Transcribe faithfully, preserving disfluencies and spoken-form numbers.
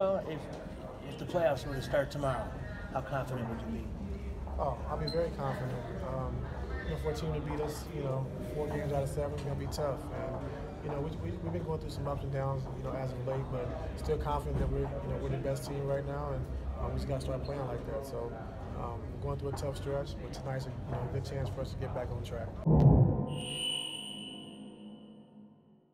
Well, if if the playoffs were to start tomorrow, how confident would you be? Oh, I'll be very confident. Um, you know, for a team to beat us, you know, four games out of seven is going to be tough. And, you know, we, we, we've been going through some ups and downs, you know, as of late, but still confident that we're, you know, we're the best team right now, and um, we just got to start playing like that. So um, we're going through a tough stretch, but tonight's a you know, good chance for us to get back on track.